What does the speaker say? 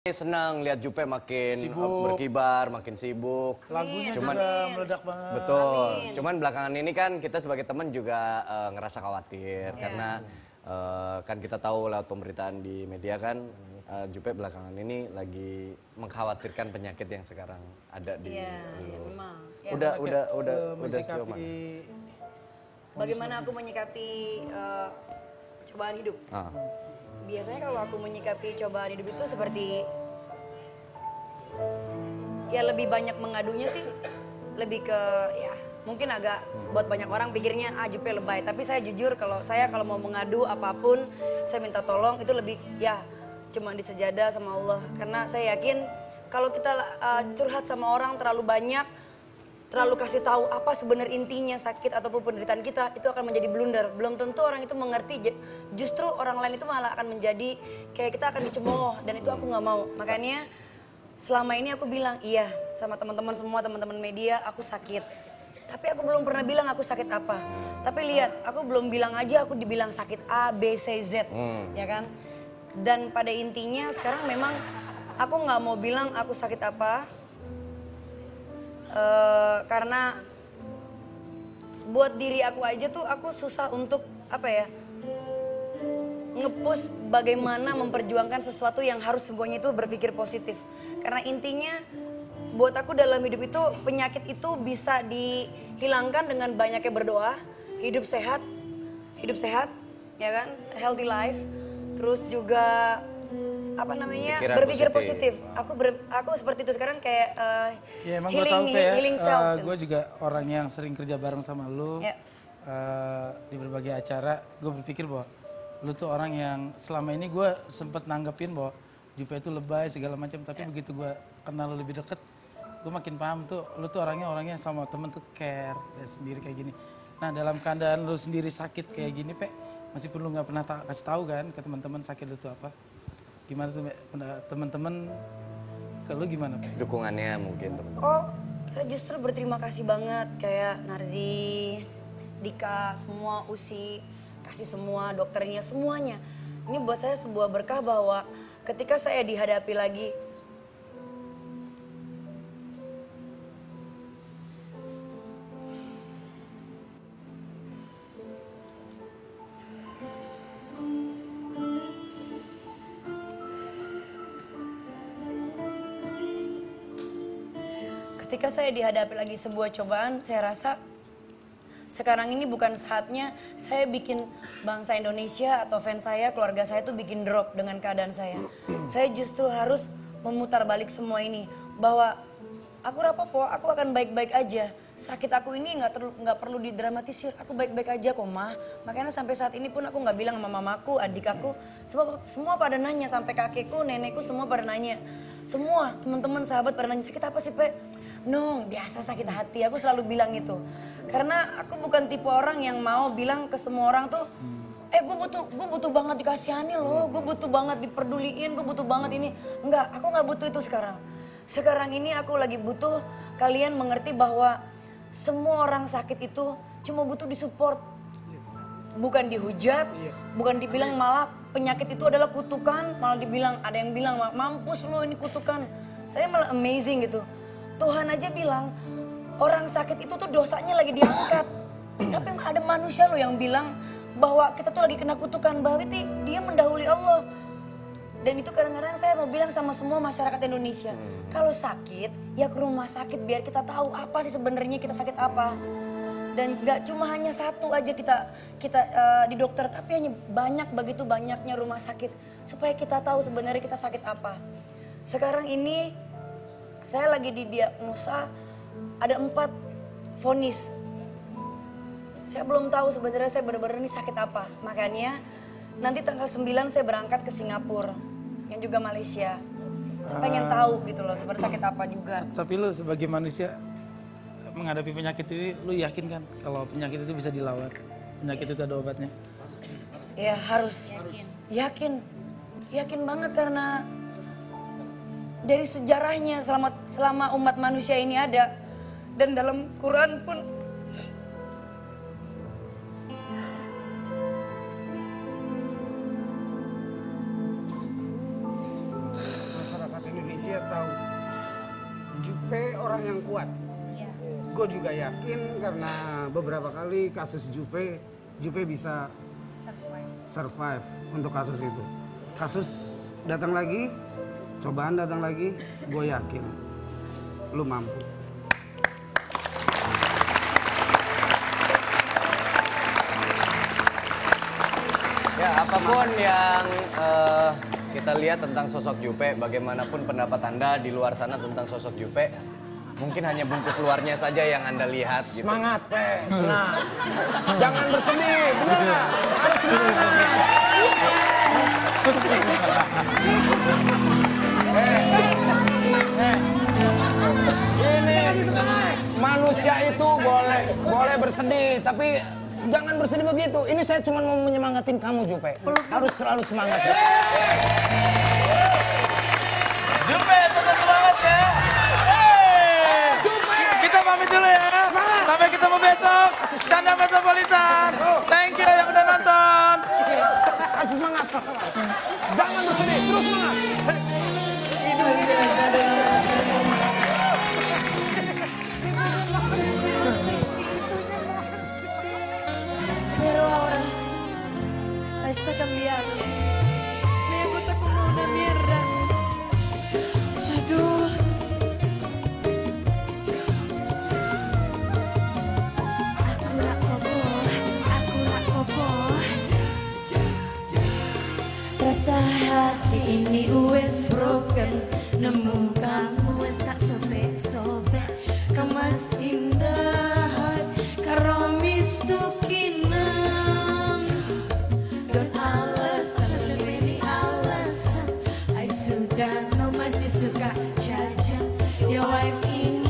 Senang lihat Jupe makin Sibuk. berkibar, makin sibuk. Lagunya Cuman, juga meledak banget. betul. Cuman belakangan ini kan kita sebagai teman juga ngerasa khawatir karena kan kita tahu lewat pemberitaan di media kan Jupe belakangan ini lagi mengkhawatirkan penyakit yang sekarang ada di lu. Memang. Udah sejauh mana? Bagaimana aku menyikapi cobaan hidup? Biasanya kalau aku menyikapi cobaan hidup itu seperti ya lebih banyak mengadunya sih, lebih ke ya mungkin agak buat banyak orang pikirnya Jupe lebay, tapi saya jujur kalau mau mengadu apapun saya minta tolong itu lebih ya cuma disejadah sama Allah, karena saya yakin kalau kita curhat sama orang terlalu banyak, terlalu kasih tahu apa sebenarnya intinya sakit ataupun penderitaan kita, itu akan menjadi blunder. Belum tentu orang itu mengerti, justru orang lain itu malah akan menjadi kayak kita akan dicemooh, dan itu aku nggak mau. Makanya selama ini aku bilang iya sama teman-teman semua, teman-teman media, aku sakit. Tapi aku belum pernah bilang aku sakit apa. Tapi lihat, aku belum bilang aja aku dibilang sakit A, B, C, Z, ya kan? Dan pada intinya sekarang memang aku nggak mau bilang aku sakit apa. Karena buat diri aku aja tuh aku susah untuk apa ya nge-push bagaimana memperjuangkan sesuatu yang harus semuanya itu berpikir positif, karena intinya buat aku dalam hidup itu penyakit itu bisa dihilangkan dengan banyaknya berdoa, hidup sehat ya kan, healthy life, terus juga apa namanya berpikir positif. Aku seperti itu sekarang kayak Ya emang gue tahu kayak healing self. gue juga orang yang sering kerja bareng sama lu di berbagai acara. Gue berpikir bahwa lu tuh orang yang selama ini gue sempet nanggepin bahwa Juve itu lebay segala macam, tapi begitu gue kenal lu lebih deket, gue makin paham tuh lu tuh orangnya sama temen tuh care ya, sendiri kayak gini. Nah dalam keadaan lu sendiri sakit kayak gini meskipun lu nggak pernah kasih tahu kan ke teman-teman sakit lu tuh apa, gimana tuh teman-teman ke lu gimana? Dukungannya mungkin teman-teman. Oh, saya justru berterima kasih banget kayak Narzi, Dika, semua Usi, kasih semua dokternya semuanya. Ini buat saya sebuah berkah bahwa ketika saya dihadapi lagi sebuah cobaan, saya rasa sekarang ini bukan saatnya saya bikin bangsa Indonesia atau fans saya, keluarga saya tuh bikin drop dengan keadaan saya. Saya justru harus memutar balik semua ini, bahwa aku rapopo, aku akan baik-baik aja. Sakit aku ini nggak perlu didramatisir, aku baik-baik aja kok mah. Makanya sampai saat ini pun aku nggak bilang sama mamaku, adik aku, semua pada nanya, sampai kakekku, nenekku semua pada nanya. Semua teman-teman sahabat pada nanya, sakit apa sih Pe? No, biasa sakit hati, aku selalu bilang itu. Karena aku bukan tipe orang yang mau bilang ke semua orang tuh, gue butuh banget dikasihani loh, gue butuh banget diperduliin, gue butuh banget ini. Enggak, aku nggak butuh itu sekarang. Sekarang ini aku lagi butuh kalian mengerti bahwa semua orang sakit itu cuma butuh disupport. Bukan dihujat, bukan dibilang malah penyakit itu adalah kutukan, malah dibilang, ada yang bilang mampus lo ini kutukan. Saya malah amazing gitu. Tuhan aja bilang orang sakit itu tuh dosanya lagi diangkat. Tapi ada manusia loh yang bilang bahwa kita tuh lagi kena kutukan, bahwa dia mendahului Allah. Dan itu kadang-kadang saya mau bilang sama semua masyarakat Indonesia, kalau sakit ya ke rumah sakit biar kita tahu apa sih sebenarnya kita sakit apa. Dan gak cuma hanya satu aja kita di dokter, tapi hanya begitu banyaknya rumah sakit supaya kita tahu sebenarnya kita sakit apa. Sekarang ini saya lagi didiagnosa ada 4 vonis. Saya belum tahu sebenarnya saya benar-benar ini sakit apa. Makanya nanti tanggal 9 saya berangkat ke Singapura yang juga Malaysia. Saya pengen tahu gitu loh sebenarnya sakit apa juga. Tapi lu sebagai manusia menghadapi penyakit ini, lu yakin kan kalau penyakit itu bisa dilawan? Penyakit itu ada obatnya? Ya harus. Yakin. Yakin banget karena dari sejarahnya selama umat manusia ini ada, dan dalam Quran pun Indonesia tahu Jupe orang yang kuat. Gue juga yakin karena beberapa kali kasus Jupe bisa survive untuk kasus itu. Kasus datang lagi, cobaan datang lagi, gue yakin lu mampu. Ya, apapun yang kita lihat tentang sosok Jupe, bagaimanapun pendapat Anda di luar sana tentang sosok Jupe, mungkin hanya bungkus luarnya saja yang Anda lihat. Gitu. Semangat, Pe. Nah, jangan bersedih, benar nggak? Harus semangat. Ini manusia itu boleh bersedih, tapi jangan bersedih begitu. Ini saya cuma mau menyemangatin kamu, Jupe. Harus selalu semangat. Ya. Jupe, tetap semangat ya. Kita pamit dulu ya. Sampai ketemu besok. Canda Metropolitan. Thank you yang udah nonton. Harus semangat. Jangan bersedih, terus semangat. Pero ahora está cambiando. Me gusta como una mierda. Aduh. Aku rak kokoh. Rasa hati ini wes broken. Nemu kamu wes tak sobek-sobek. Kemas indah karo mistukinem. Don alasan, ini alasan. I sudah no masih suka jajan. Your wife ini